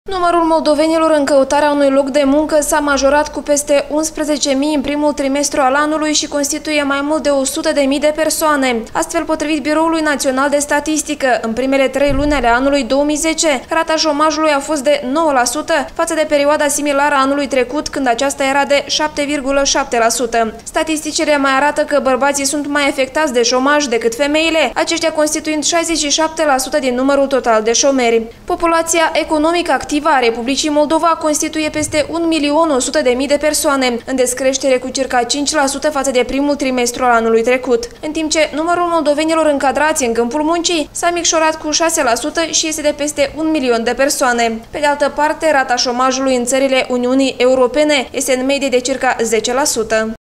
Numărul moldovenilor în căutarea unui loc de muncă s-a majorat cu peste 11.000 în primul trimestru al anului și constituie mai mult de 100.000 de persoane. Astfel, potrivit Biroului Național de Statistică, în primele 3 luni ale anului 2010, rata șomajului a fost de 9% față de perioada similară a anului trecut, când aceasta era de 7,7%. Statisticile mai arată că bărbații sunt mai afectați de șomaj decât femeile, aceștia constituind 67% din numărul total de șomeri. Populația economică activă a Republicii Moldova constituie peste 1.100.000 de persoane, în descreștere cu circa 5% față de primul trimestru al anului trecut, în timp ce numărul moldovenilor încadrați în câmpul muncii s-a micșorat cu 6% și este de peste 1.000.000 de persoane. Pe de altă parte, rata șomajului în țările Uniunii Europene este în medie de circa 10%.